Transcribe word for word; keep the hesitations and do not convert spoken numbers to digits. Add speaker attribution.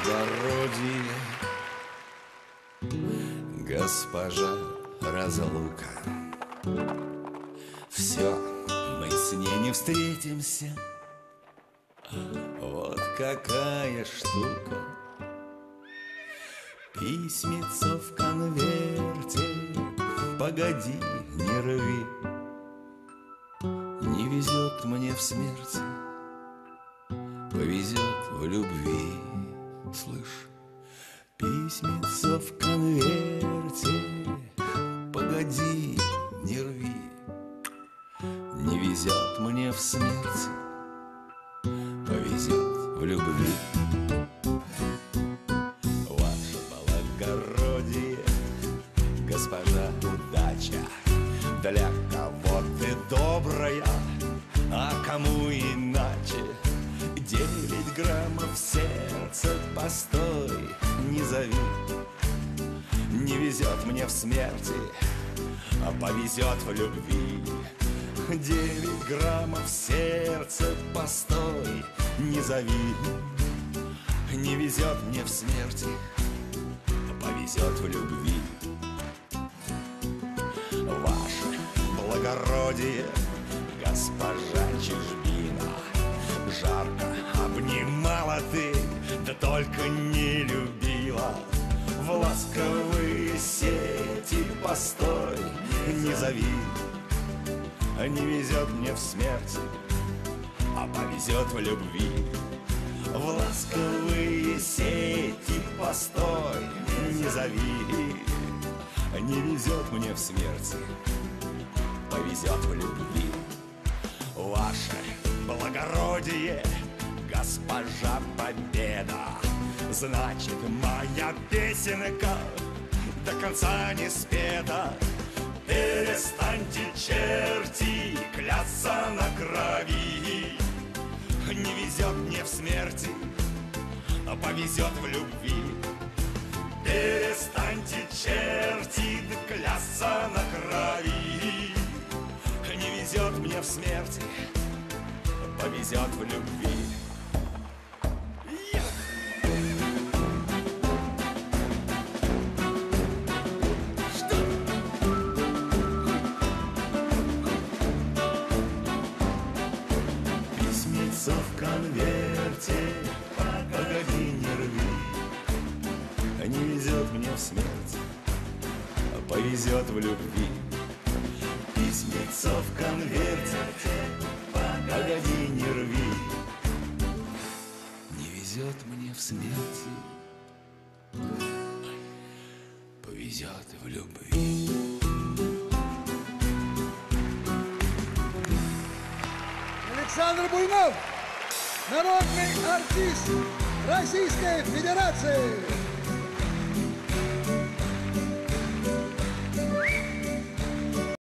Speaker 1: благородие, госпожа разлука. Все, мы с ней не встретимся. Вот какая штука. Письмецо в конверте, погоди, не рви. Не везет мне в смерти, повезет в любви. Слышь, письмецо в конверте, погоди, не рви. Не везет мне в смерти, повезет в любви. Ваше благородие, госпожа удача, для кого ты добрая, а кому иначе. Девять граммов сердца, постой, не зови. Не везет мне в смерти, а повезет в любви. Девять граммов сердца, постой, не зови. Не везет мне в смерти, а повезет в любви. Ваше благородие, госпожа Чижбина, жарко обнимала ты, да только не любила. В ласковые сети постой, не зови. Не везет мне в смерти, а повезет в любви. В ласковые сети постой, не зови. Не везет мне в смерти, повезет в любви. Ваше благородие, госпожа Победа, значит, моя песенка до конца не спета. Перестаньте, черти, клясться на крови. Не везет мне в смерти, а повезет в любви. Перестаньте, черти, клясться на крови. Не везет мне в смерти, а повезет в любви. В конверте, погоди, не рви. Не везет мне в смерти, а повезет в любви. Письмецо в конверте, погоди, не рви. Не везет мне в смерти, повезет в любви.
Speaker 2: Александр Буйнов, народный артист Российской Федерации.